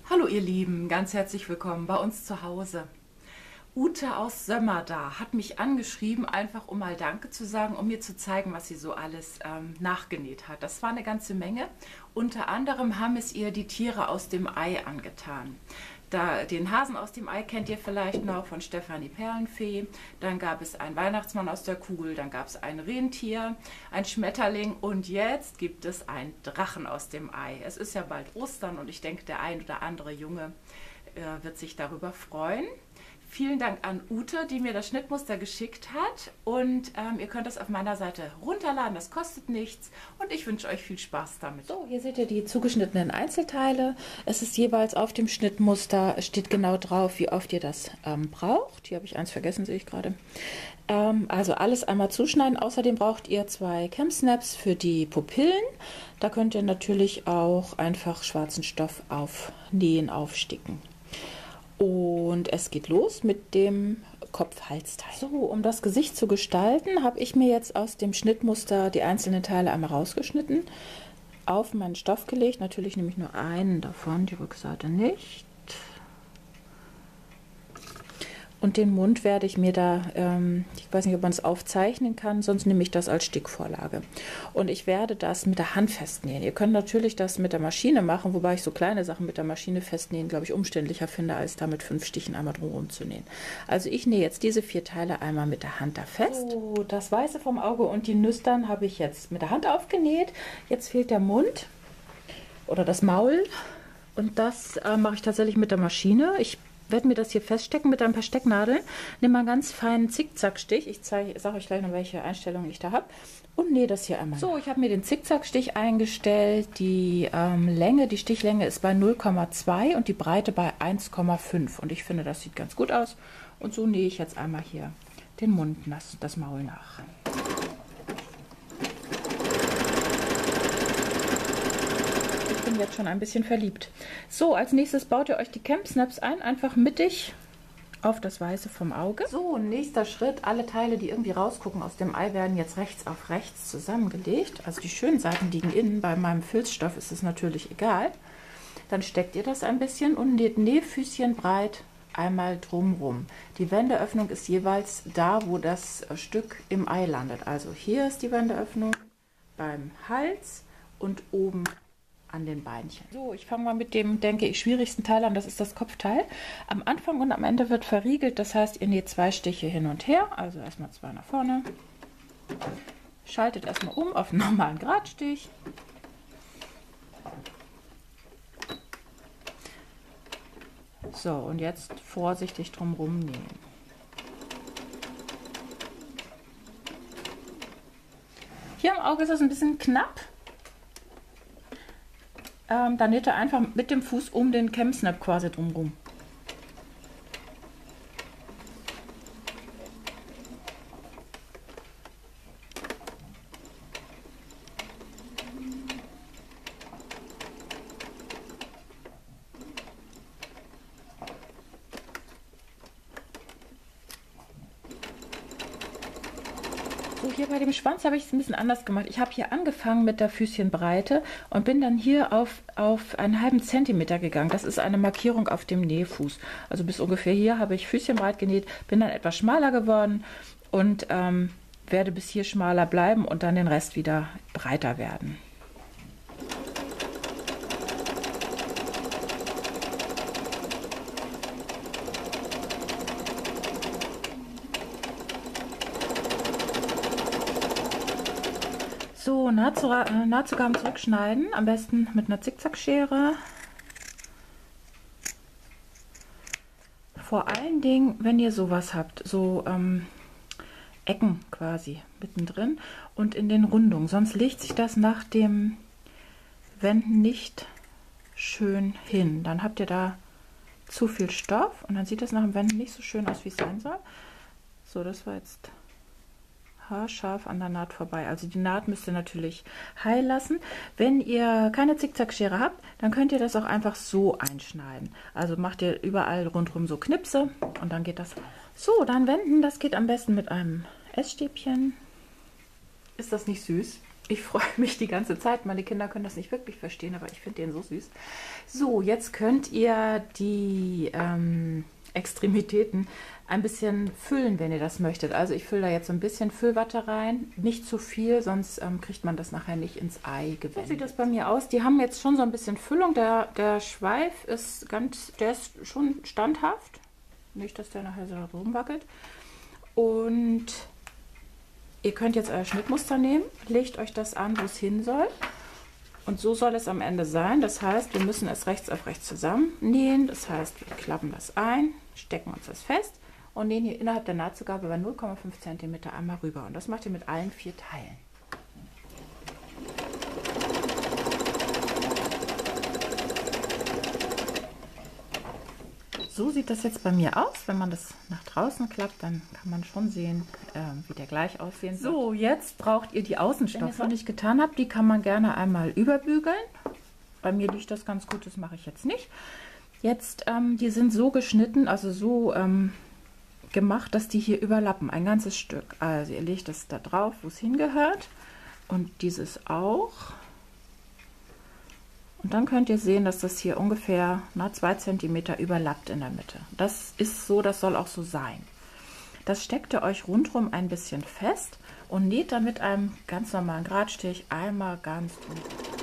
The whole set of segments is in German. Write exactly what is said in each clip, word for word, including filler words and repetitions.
Hallo ihr Lieben, ganz herzlich willkommen bei uns zu Hause. Ute aus Sömmerda hat mich angeschrieben, einfach um mal Danke zu sagen, um mir zu zeigen, was sie so alles ähm, nachgenäht hat. Das war eine ganze Menge. Unter anderem haben es ihr die Tiere aus dem Ei angetan. Da, den Hasen aus dem Ei kennt ihr vielleicht noch von Stefanie Perlenfee. Dann gab es einen Weihnachtsmann aus der Kugel, dann gab es ein Rentier, ein Schmetterling und jetzt gibt es einen Drachen aus dem Ei. Es ist ja bald Ostern und ich denke, der ein oder andere Junge äh, wird sich darüber freuen. Vielen Dank an Ute, die mir das Schnittmuster geschickt hat, und ähm, ihr könnt das auf meiner Seite runterladen, das kostet nichts und ich wünsche euch viel Spaß damit. So, hier seht ihr die zugeschnittenen Einzelteile. Es ist jeweils auf dem Schnittmuster, steht genau drauf, wie oft ihr das ähm, braucht. Hier habe ich eins vergessen, sehe ich gerade. Ähm, also alles einmal zuschneiden. Außerdem braucht ihr zwei Cam-Snaps für die Pupillen. Da könnt ihr natürlich auch einfach schwarzen Stoff aufnähen, aufsticken. Und es geht los mit dem Kopf-Halsteil. So, um das Gesicht zu gestalten, habe ich mir jetzt aus dem Schnittmuster die einzelnen Teile einmal rausgeschnitten, auf meinen Stoff gelegt. Natürlich nehme ich nur einen davon, die Rückseite nicht. Und den Mund werde ich mir da, ähm, ich weiß nicht, ob man es aufzeichnen kann, sonst nehme ich das als Stickvorlage. Und ich werde das mit der Hand festnähen. Ihr könnt natürlich das mit der Maschine machen, wobei ich so kleine Sachen mit der Maschine festnähen, glaube ich, umständlicher finde, als da mit fünf Stichen einmal drumherum zu nähen. Also ich nähe jetzt diese vier Teile einmal mit der Hand da fest. So, das Weiße vom Auge und die Nüstern habe ich jetzt mit der Hand aufgenäht. Jetzt fehlt der Mund oder das Maul und das äh, mache ich tatsächlich mit der Maschine. Ich werde mir das hier feststecken mit ein paar Stecknadeln. Nehme mal einen ganz feinen Zickzackstich. Ich sage euch gleich noch, welche Einstellungen ich da habe. Und nähe das hier einmal. So, ich habe mir den Zickzackstich eingestellt. Die ähm, Länge, die Stichlänge ist bei null Komma zwei und die Breite bei eins Komma fünf. Und ich finde, das sieht ganz gut aus. Und so nähe ich jetzt einmal hier den Mund nass, das Maul nach. Ich bin jetzt schon ein bisschen verliebt. So, als nächstes baut ihr euch die Cam-Snaps ein, einfach mittig auf das Weiße vom Auge. So, nächster Schritt, alle Teile, die irgendwie rausgucken aus dem Ei, werden jetzt rechts auf rechts zusammengelegt. Also die schönen Seiten liegen innen, bei meinem Filzstoff ist es natürlich egal. Dann steckt ihr das ein bisschen und näht Nähfüßchen breit einmal drumrum. Die Wendeöffnung ist jeweils da, wo das Stück im Ei landet. Also hier ist die Wendeöffnung beim Hals und oben an den Beinchen. So, ich fange mal mit dem, denke ich, schwierigsten Teil an, das ist das Kopfteil. Am Anfang und am Ende wird verriegelt, das heißt, ihr näht zwei Stiche hin und her, also erstmal zwei nach vorne, schaltet erstmal um auf einen normalen Gradstich. So, und jetzt vorsichtig drumherum nähen. Hier am Auge ist es ein bisschen knapp. Ähm, dann näht ihr einfach mit dem Fuß um den Cam-Snap quasi drumherum. So, hier bei dem Schwanz habe ich es ein bisschen anders gemacht. Ich habe hier angefangen mit der Füßchenbreite und bin dann hier auf, auf einen halben Zentimeter gegangen. Das ist eine Markierung auf dem Nähfuß. Also bis ungefähr hier habe ich Füßchenbreit genäht, bin dann etwas schmaler geworden und ähm, werde bis hier schmaler bleiben und dann den Rest wieder breiter werden. So, nahezu, äh, nahezu Gaben zurückschneiden, am besten mit einer Zickzackschere. Vor allen Dingen, wenn ihr sowas habt, so ähm, Ecken quasi mittendrin und in den Rundungen, sonst legt sich das nach dem Wenden nicht schön hin. Dann habt ihr da zu viel Stoff und dann sieht das nach dem Wenden nicht so schön aus, wie es sein soll. So, das war jetzt haarscharf an der Naht vorbei. Also die Naht müsst ihr natürlich heil lassen. Wenn ihr keine Zickzackschere habt, dann könnt ihr das auch einfach so einschneiden. Also macht ihr überall rundherum so Knipse und dann geht das. So, dann wenden, das geht am besten mit einem Essstäbchen. Ist das nicht süß? Ich freue mich die ganze Zeit. Meine Kinder können das nicht wirklich verstehen, aber ich finde den so süß. So, jetzt könnt ihr die ähm, Extremitäten ein bisschen füllen, wenn ihr das möchtet. Also ich fülle da jetzt so ein bisschen Füllwatte rein. Nicht zu viel, sonst ähm, kriegt man das nachher nicht ins Ei gewendet. So sieht das bei mir aus. Die haben jetzt schon so ein bisschen Füllung. Der, der Schweif ist ganz, der ist schon standhaft. Nicht, dass der nachher so rumwackelt. Und ihr könnt jetzt euer Schnittmuster nehmen, legt euch das an, wo es hin soll. Und so soll es am Ende sein. Das heißt, wir müssen es rechts auf rechts zusammennähen. Das heißt, wir klappen das ein, stecken uns das fest und nähen hier innerhalb der Nahtzugabe bei null Komma fünf Zentimeter einmal rüber. Und das macht ihr mit allen vier Teilen. So sieht das jetzt bei mir aus. Wenn man das nach draußen klappt, dann kann man schon sehen, äh, wie der gleich aussehen wird. So, jetzt braucht ihr die Außenstoffe. Wenn ihr es noch nicht getan habt, die kann man gerne einmal überbügeln. Bei mir liegt das ganz gut, das mache ich jetzt nicht. Jetzt, ähm, die sind so geschnitten, also so ähm, gemacht, dass die hier überlappen, ein ganzes Stück. Also ihr legt das da drauf, wo es hingehört und dieses auch. Und dann könnt ihr sehen, dass das hier ungefähr na, zwei Zentimeter überlappt in der Mitte. Das ist so, das soll auch so sein. Das steckt ihr euch rundherum ein bisschen fest und näht dann mit einem ganz normalen Gradstich einmal ganz durch.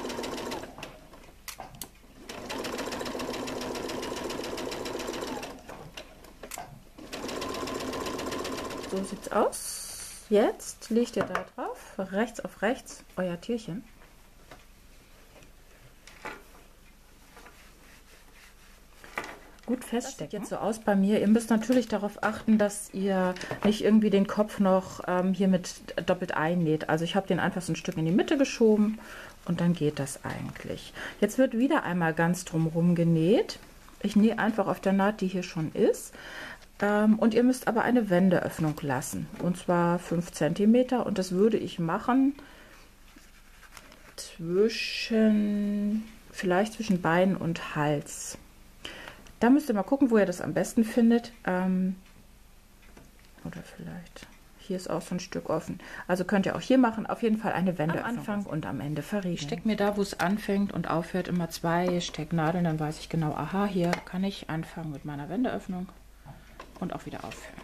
So sieht es aus. Jetzt legt ihr da drauf, rechts auf rechts, euer Tierchen. Gut feststecken. Das sieht jetzt so aus bei mir. Ihr müsst natürlich darauf achten, dass ihr nicht irgendwie den Kopf noch ähm, hier mit doppelt einnäht. Also ich habe den einfach so ein Stück in die Mitte geschoben und dann geht das eigentlich. Jetzt wird wieder einmal ganz drumherum genäht. Ich nähe einfach auf der Naht, die hier schon ist. Ähm, und ihr müsst aber eine Wendeöffnung lassen. Und zwar fünf Zentimeter. Und das würde ich machen zwischen, vielleicht zwischen Bein und Hals. Da müsst ihr mal gucken, wo ihr das am besten findet. Ähm, oder vielleicht, hier ist auch so ein Stück offen. Also könnt ihr auch hier machen. Auf jeden Fall eine Wende am Anfang und am Ende verriegeln. Ich stecke mir da, wo es anfängt und aufhört, immer zwei Stecknadeln. Dann weiß ich genau, aha, hier kann ich anfangen mit meiner Wendeöffnung und auch wieder aufhören.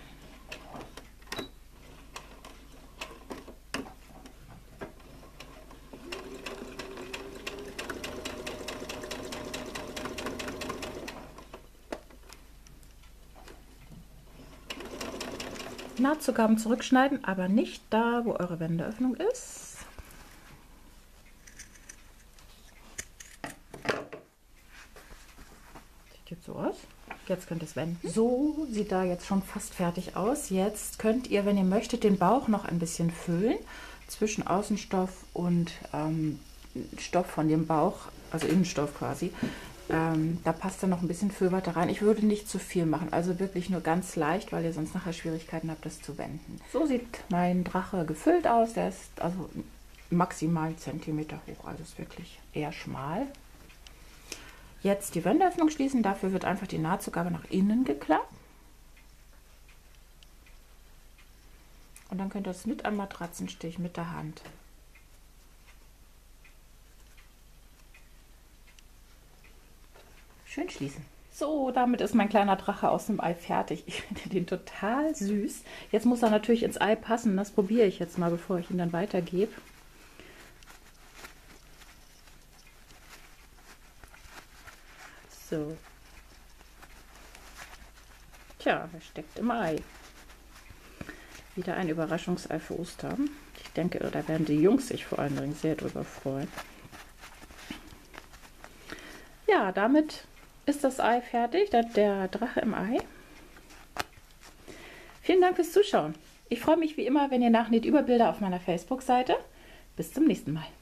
Nahtzugaben zurückschneiden, aber nicht da, wo eure Wendeöffnung ist. Sieht jetzt so aus. Jetzt könnt ihr es wenden. So sieht da jetzt schon fast fertig aus. Jetzt könnt ihr, wenn ihr möchtet, den Bauch noch ein bisschen füllen. Zwischen Außenstoff und ähm, Stoff von dem Bauch, also Innenstoff quasi. Ähm, da passt dann noch ein bisschen Füllwatte rein. Ich würde nicht zu viel machen, also wirklich nur ganz leicht, weil ihr sonst nachher Schwierigkeiten habt, das zu wenden. So sieht mein Drache gefüllt aus. Der ist also maximal einen Zentimeter hoch, also ist wirklich eher schmal. Jetzt die Wendeöffnung schließen. Dafür wird einfach die Nahtzugabe nach innen geklappt. Und dann könnt ihr das mit einem Matratzenstich mit der Hand schön schließen. So, damit ist mein kleiner Drache aus dem Ei fertig. Ich finde den total süß. Jetzt muss er natürlich ins Ei passen. Das probiere ich jetzt mal, bevor ich ihn dann weitergebe. So. Tja, er steckt im Ei. Wieder ein Überraschungsei für Ostern. Ich denke, da werden die Jungs sich vor allen Dingen sehr drüber freuen. Ja, damit ist das Ei fertig, der Drache im Ei. Vielen Dank fürs Zuschauen. Ich freue mich wie immer, wenn ihr nachnäht über Bilder auf meiner Facebook-Seite. Bis zum nächsten Mal.